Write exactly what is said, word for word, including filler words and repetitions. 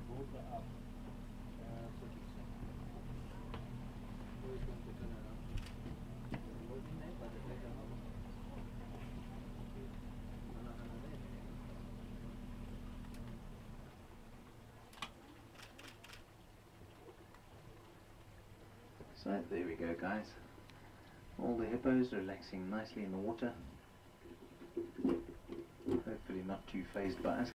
So there we go, guys. All the hippos are relaxing nicely in the water. Hopefully not too phased by us.